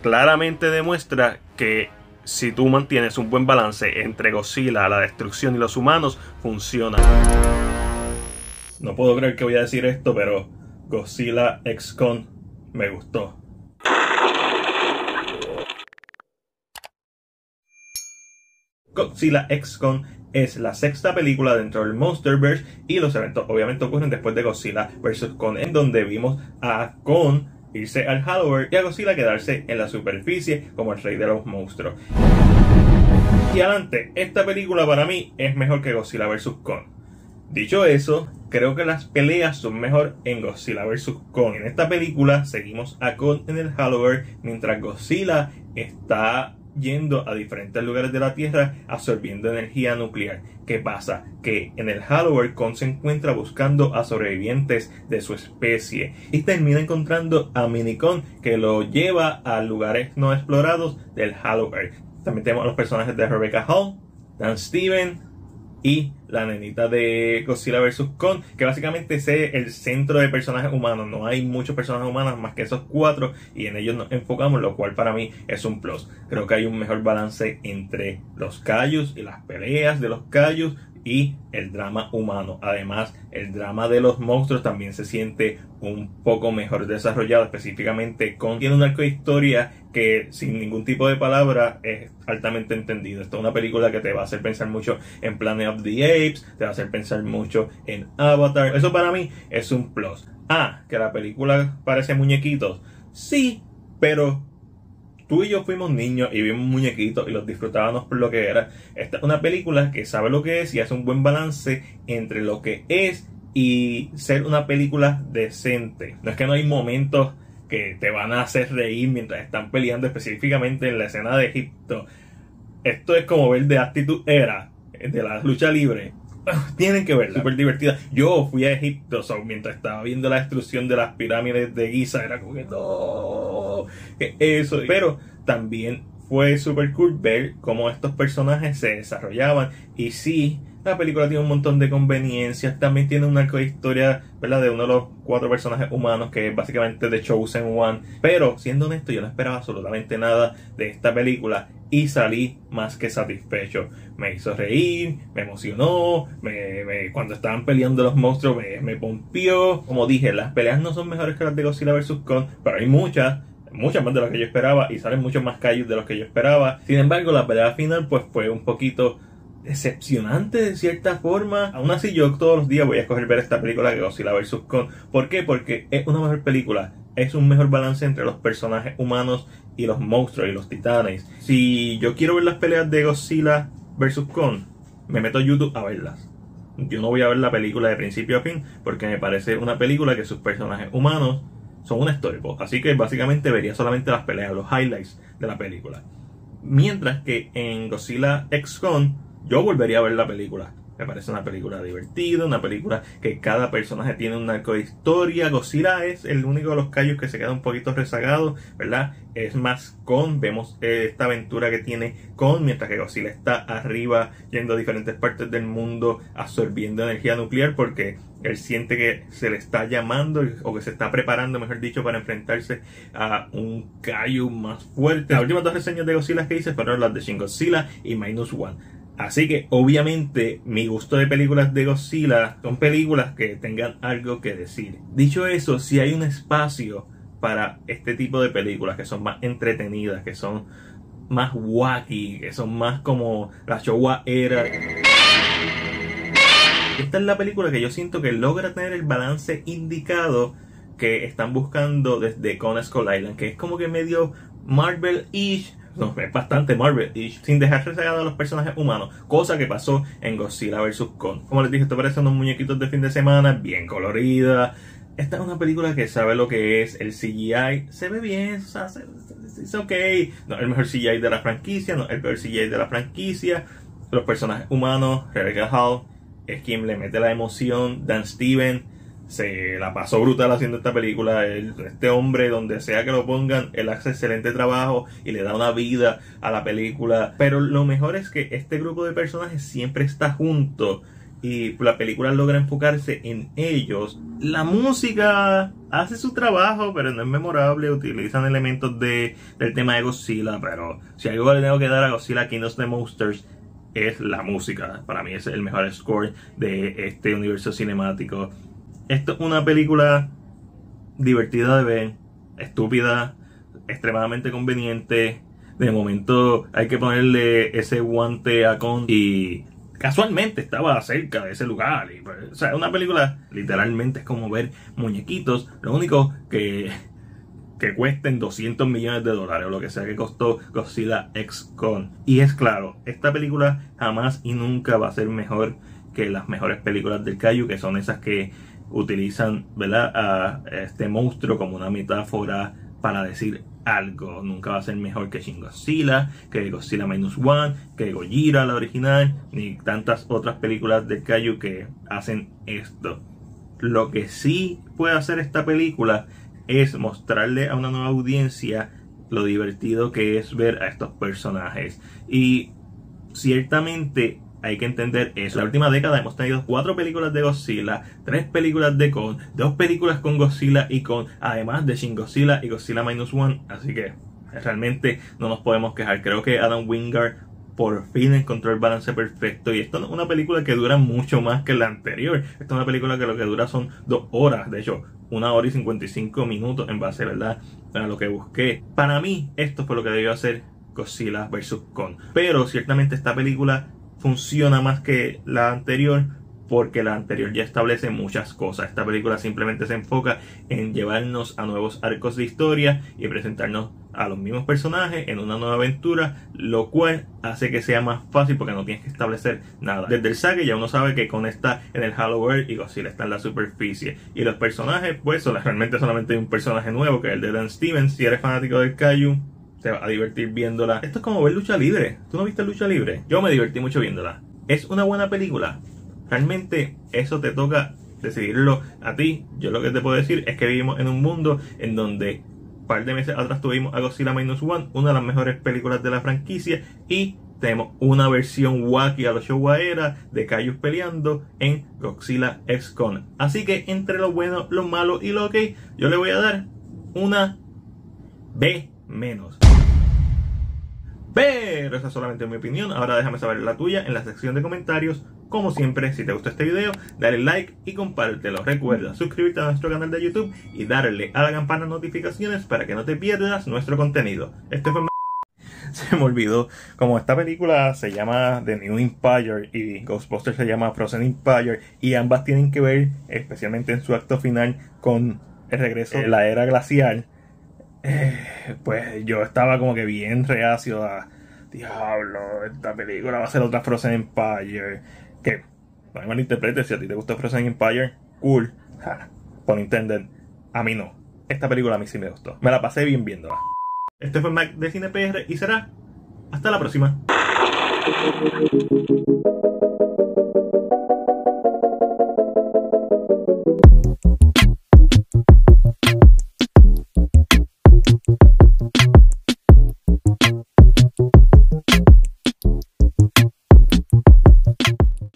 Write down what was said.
claramente demuestra que si tú mantienes un buen balance entre Godzilla, la destrucción y los humanos, funciona. No puedo creer que voy a decir esto, pero Godzilla X Kong me gustó. Godzilla X Kong es la sexta película dentro del Monsterverse y los eventos obviamente ocurren después de Godzilla vs. Kong, en donde vimos a Kong irse al Halloween y a Godzilla quedarse en la superficie como el rey de los monstruos. Y adelante, esta película para mí es mejor que Godzilla vs. Kong. Dicho eso, creo que las peleas son mejor en Godzilla vs. Kong. En esta película seguimos a Kong en el Halloween mientras Godzilla está yendo a diferentes lugares de la Tierra absorbiendo energía nuclear. ¿Qué pasa? Que en el Halloween Kong se encuentra buscando a sobrevivientes de su especie y termina encontrando a Mini Kong, que lo lleva a lugares no explorados del Halloween. También tenemos a los personajes de Rebecca Hall, Dan Steven y la nenita de Godzilla vs. Kong, que básicamente es el centro de personajes humanos. No hay muchos personajes humanos más que esos 4 y en ellos nos enfocamos, lo cual para mí es un plus. Creo que hay un mejor balance entre los kaijus y las peleas de los kaijus y el drama humano. Además, el drama de los monstruos también se siente un poco mejor desarrollado. Específicamente, Kong tiene un arco de historia que sin ningún tipo de palabra es altamente entendido. Esta es una película que te va a hacer pensar mucho en Planet of the Apes, te va a hacer pensar mucho en Avatar. Eso para mí es un plus. Que la película parece muñequitos. Sí, pero tú y yo fuimos niños y vimos muñequitos y los disfrutábamos por lo que era. Esta es una película que sabe lo que es y hace un buen balance entre lo que es y ser una película decente. No es que no hay momentos que te van a hacer reír mientras están peleando, específicamente en la escena de Egipto. Esto es como ver The Attitude Era, de la lucha libre. Tienen que verla, súper divertida. Yo fui a Egipto, mientras estaba viendo la destrucción de las pirámides de Giza, era como que no, eso. Pero también fue súper cool ver cómo estos personajes se desarrollaban. Y sí, la película tiene un montón de conveniencias. También tiene un arco de historia, ¿verdad?, de uno de los 4 personajes humanos, que es básicamente The Chosen One. Pero siendo honesto, yo no esperaba absolutamente nada de esta película y salí más que satisfecho. Me hizo reír, me emocionó, cuando estaban peleando los monstruos me pompió. Como dije, las peleas no son mejores que las de Godzilla vs. Kong, pero hay muchas más de las que yo esperaba y salen muchos más kaijus de los que yo esperaba. Sin embargo, la pelea final pues fue un poquito decepcionante de cierta forma. Aún así, yo todos los días voy a escoger ver esta película que Godzilla vs. Kong. ¿Por qué? Porque es una mejor película. Es un mejor balance entre los personajes humanos y los monstruos y los titanes. Si yo quiero ver las peleas de Godzilla vs. Kong, me meto a YouTube a verlas. Yo no voy a ver la película de principio a fin porque me parece una película que sus personajes humanos son un storyboard. Así que básicamente vería solamente las peleas, los highlights de la película. Mientras que en Godzilla X Kong yo volvería a ver la película. Me parece una película divertida, una película que cada personaje tiene un arco de historia. Godzilla es el único de los kaijus que se queda un poquito rezagado, ¿verdad? Es más Kong, vemos esta aventura que tiene Kong, mientras que Godzilla está arriba, yendo a diferentes partes del mundo, absorbiendo energía nuclear, porque él siente que se le está llamando, o que se está preparando, mejor dicho, para enfrentarse a un kaiju más fuerte. Las últimas 2 reseñas de Godzilla que hice fueron las de Shin Godzilla y Minus One. Así que obviamente mi gusto de películas de Godzilla son películas que tengan algo que decir. Dicho eso, si hay un espacio para este tipo de películas que son más entretenidas, que son más wacky, que son más como la Showa era. Esta es la película que yo siento que logra tener el balance indicado que están buscando desde Kong Skull Island, que es como que medio Marvel-ish. No, es bastante Marvel-ish, sin dejar rezagado a los personajes humanos, cosa que pasó en Godzilla vs. Kong. Como les dije, esto parece unos muñequitos de fin de semana, bien colorida. Esta es una película que sabe lo que es. El CGI se ve bien, o sea, es ok. No es el mejor CGI de la franquicia, no es el peor CGI de la franquicia. Los personajes humanos, Rebecca Hall es quien le mete la emoción. Dan Steven se la pasó brutal haciendo esta película. Este hombre, donde sea que lo pongan, él hace excelente trabajo y le da una vida a la película. Pero lo mejor es que este grupo de personajes siempre está junto y la película logra enfocarse en ellos. La música hace su trabajo, pero no es memorable. Utilizan elementos del tema de Godzilla, pero si algo le tengo que dar a Godzilla King of the Monsters es la música. Para mí es el mejor score de este universo cinemático. Esto es una película divertida de ver, estúpida, extremadamente conveniente. De momento hay que ponerle ese guante a Kong y casualmente estaba cerca de ese lugar. Y pues, o sea, una película literalmente es como ver muñequitos. Lo único que cuesten $200 millones o lo que sea que costó Godzilla X Kong. Y es claro, esta película jamás y nunca va a ser mejor que las mejores películas del Kaiju, que son esas que utilizan, ¿verdad?, a este monstruo como una metáfora para decir algo. Nunca va a ser mejor que Shin Godzilla, que Godzilla Minus One, que Gojira la original, ni tantas otras películas del Kaiju que hacen esto. Lo que sí puede hacer esta película es mostrarle a una nueva audiencia lo divertido que es ver a estos personajes. Y ciertamente hay que entender eso. En la última década hemos tenido 4 películas de Godzilla, 3 películas de Kong, 2 películas con Godzilla y Kong, además de Shin Godzilla y Godzilla Minus One. Así que realmente no nos podemos quejar. Creo que Adam Wingard por fin encontró el balance perfecto. Y esto no es una película que dura mucho más que la anterior. Esta es una película que lo que dura son 2 horas. De hecho, 1 hora y 55 minutos en base, ¿verdad?, a lo que busqué. Para mí, esto fue lo que debió hacer Godzilla vs. Kong. Pero ciertamente esta película funciona más que la anterior, porque la anterior ya establece muchas cosas. Esta película simplemente se enfoca en llevarnos a nuevos arcos de historia y presentarnos a los mismos personajes en una nueva aventura, lo cual hace que sea más fácil porque no tienes que establecer nada. Desde el saque ya uno sabe que Kong está en el Hollow Earth y Godzilla está en la superficie. Y los personajes, pues realmente solamente hay un personaje nuevo, que es el de Dan Stevens. Si eres fanático del Kaiju, te va a divertir viéndola. Esto es como ver lucha libre. ¿Tú no viste lucha libre? Yo me divertí mucho viéndola. ¿Es una buena película? Realmente eso te toca decidirlo a ti. Yo lo que te puedo decir es que vivimos en un mundo en donde un par de meses atrás tuvimos a Godzilla Minus One, una de las mejores películas de la franquicia, y tenemos una versión wacky a los Showa era de Kaijus peleando en Godzilla X Kong. Así que entre lo bueno, lo malo y lo ok, yo le voy a dar una B-. Pero esa es solamente mi opinión. Ahora déjame saber la tuya en la sección de comentarios. Como siempre, si te gustó este video, dale like y compártelo. Recuerda suscribirte a nuestro canal de YouTube y darle a la campana de notificaciones para que no te pierdas nuestro contenido. Este fue... Se me olvidó, como esta película se llama The New Empire y Ghostbusters se llama Frozen Empire, y ambas tienen que ver, especialmente en su acto final, con el regreso de la era glacial. Pues yo estaba como que bien reacio a... Diablo, esta película va a ser otra Frozen Empire. Que, no me malinterpretes, si a ti te gusta Frozen Empire, cool. Por entender, a mí no. Esta película a mí sí me gustó. Me la pasé bien viéndola. Este fue Mac de Cine PR y será hasta la próxima.